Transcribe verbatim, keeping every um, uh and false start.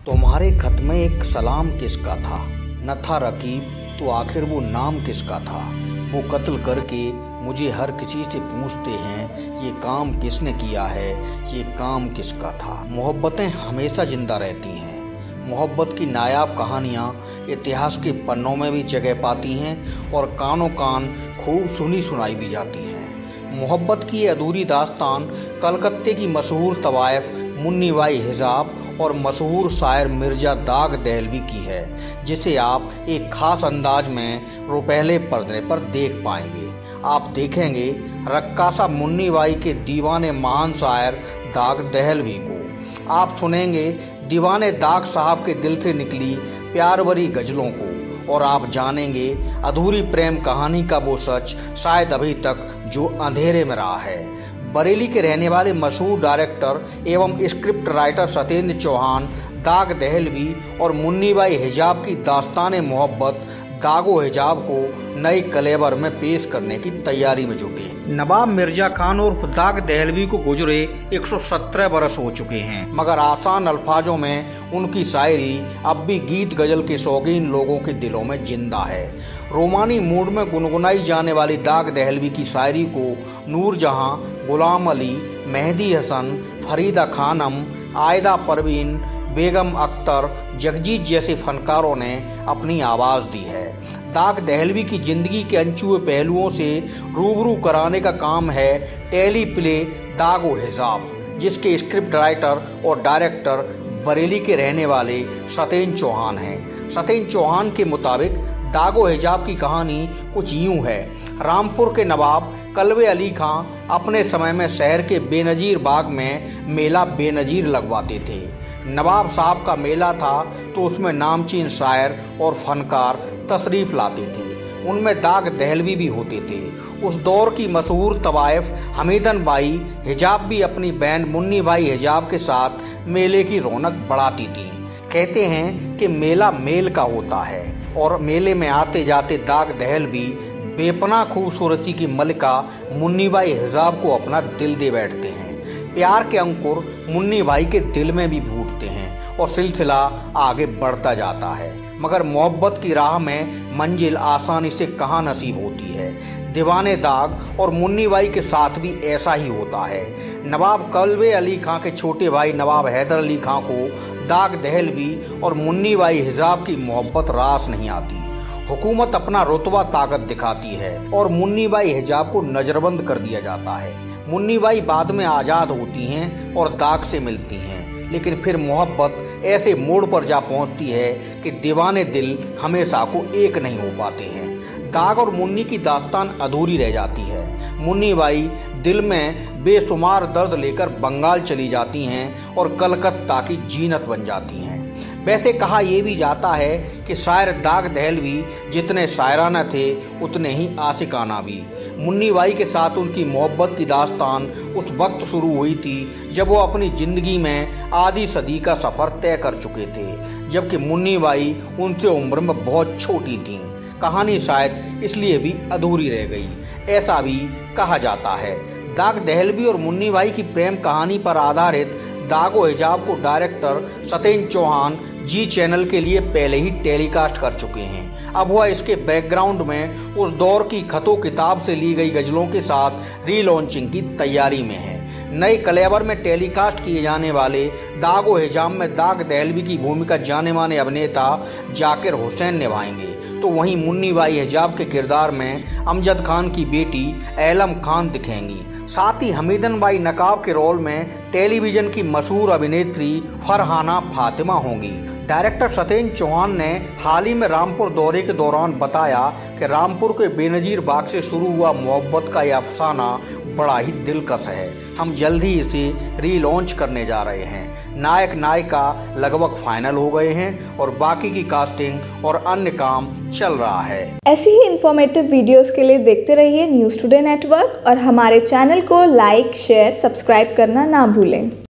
तुम्हारे खत में एक सलाम किसका था, न था रकीब तो आखिर वो नाम किसका था। वो कत्ल करके मुझे हर किसी से पूछते हैं, ये काम किसने किया है, ये काम किसका था। मोहब्बतें हमेशा जिंदा रहती हैं। मोहब्बत की नायाब कहानियाँ इतिहास के पन्नों में भी जगह पाती हैं और कानों कान खूब सुनी सुनाई भी जाती हैं। मोहब्बत की ये अधूरी दास्तान कलकत्ते की मशहूर तवाइफ मुन्नी बाई हिजाब और मशहूर शायर मिर्जा दाग दहलवी की है, जिसे आप एक खास अंदाज में रुपहले पर्दे पर देख पाएंगे। आप देखेंगे रक्कासा मुन्नी बाई के दीवाने महान शायर दाग दहलवी को। आप सुनेंगे दीवाने दाग साहब के दिल से निकली प्यार भरी गजलों को, और आप जानेंगे अधूरी प्रेम कहानी का वो सच शायद अभी तक जो अंधेरे में रहा है। बरेली के रहने वाले मशहूर डायरेक्टर एवं स्क्रिप्ट राइटर सत्येंद्र चौहान दाग दहलवी और मुन्नी बाई हिजाब की दास्तान मोहब्बत दागो हिजाब को नए कलेवर में पेश करने की तैयारी में जुटे। नवाब मिर्जा खान उर्फ दाग दहलवी को गुजरे एक सौ सत्रह बरस हो चुके हैं, मगर आसान अल्फाजों में उनकी शायरी अब भी गीत गजल के शौकीन लोगों के दिलों में जिंदा है। रोमानी मूड में गुनगुनाई जाने वाली दाग दहलवी की शायरी को नूरजहां, गुलाम अली, मेहदी हसन, फरीदा खानम, आयदा परवीन, बेगम अख्तर, जगजीत जैसे फनकारों ने अपनी आवाज़ दी है। दाग दहलवी की जिंदगी के अनछुए पहलुओं से रूबरू कराने का काम है टेली प्ले दागो हिजाब, जिसके स्क्रिप्ट राइटर और डायरेक्टर बरेली के रहने वाले सत्येंद्र चौहान हैं। सत्येंद्र चौहान के मुताबिक दागो हिजाब की कहानी कुछ यूं है। रामपुर के नवाब कलवे अली खां अपने समय में शहर के बेनजीर बाग में मेला बेनजीर लगवाते थे। नवाब साहब का मेला था तो उसमें नामचीन शायर और फनकार तशरीफ लाते थे। उनमें दाग दहलवी भी होते थे। उस दौर की मशहूर तवाइफ हमीदन बाई हिजाब भी अपनी बहन मुन्नी बाई हिजाब के साथ मेले की रौनक बढ़ाती थी। कहते हैं कि मेला मेल का होता है और मेले में आते जाते दाग दहलवी बेपना खूबसूरती की मलिका मुन्नी बाई हिजाब को अपना दिल दे बैठते हैं। प्यार के अंकुर मुन्नी बाई के दिल में भी फूटते हैं और सिलसिला आगे बढ़ता जाता है, मगर मोहब्बत की राह में मंजिल आसानी से कहाँ नसीब होती है। दीवाने दाग और मुन्नी बाई के साथ भी ऐसा ही होता है। नवाब कलवे अली खां के छोटे भाई नवाब हैदर अली खां को दाग दहलवी और मुन्नी बाई हिजाब की मोहब्बत रास नहीं आती। हुकूमत अपना रुतबा ताकत दिखाती है और मुन्नी बाई हिजाब को नजरबंद कर दिया जाता है। मुन्नी बाई बाद में आज़ाद होती हैं और दाग से मिलती हैं, लेकिन फिर मोहब्बत ऐसे मोड़ पर जा पहुंचती है कि दीवाने दिल हमेशा को एक नहीं हो पाते हैं। दाग और मुन्नी की दास्तान अधूरी रह जाती है। मुन्नी बाई दिल में बेशुमार दर्द लेकर बंगाल चली जाती हैं और कलकत्ता की जीनत बन जाती हैं। वैसे कहा यह भी जाता है कि शायर दाग दहलवी जितने शायराना थे उतने ही आशिकाना भी। मुन्नी बाई के साथ उनकी मोहब्बत की दास्तान उस वक्त शुरू हुई थी जब वो अपनी ज़िंदगी में आधी सदी का सफ़र तय कर चुके थे, जबकि मुन्नी बाई उनसे उम्र में बहुत छोटी थीं। कहानी शायद इसलिए भी अधूरी रह गई, ऐसा भी कहा जाता है। दाग दहलवी और मुन्नी बाई की प्रेम कहानी पर आधारित दागो हिजाब को डायरेक्टर सत्येंद्र चौहान जी चैनल के लिए पहले ही टेलीकास्ट कर चुके हैं। अब वह इसके बैकग्राउंड में उस दौर की खतो किताब से ली गई गजलों के साथ रीलॉन्चिंग की तैयारी में है। नए कलेवर में टेलीकास्ट किए जाने वाले दागो हिजाब में दाग दहलवी की भूमिका जाने माने अभिनेता जाकिर हुसैन निभाएंगे, तो वहीं मुन्नी बाई हिजाब के किरदार में अमजद खान की बेटी एलम खान दिखेंगी। साथ ही हमीदन बाई नकाब के रोल में टेलीविजन की मशहूर अभिनेत्री फरहाना फातिमा होंगी। डायरेक्टर सत्येंद्र चौहान ने हाल ही में रामपुर दौरे के दौरान बताया कि रामपुर के बेनजीर बाग से शुरू हुआ मोहब्बत का यह अफसाना बड़ा ही दिलकश है। हम जल्द ही इसे रीलॉन्च करने जा रहे हैं। नायक नायिका लगभग फाइनल हो गए हैं और बाकी की कास्टिंग और अन्य काम चल रहा है। ऐसी ही इंफॉर्मेटिव वीडियोस के लिए देखते रहिए न्यूज़ टुडे नेटवर्क और हमारे चैनल को लाइक, शेयर, सब्सक्राइब करना ना भूलें।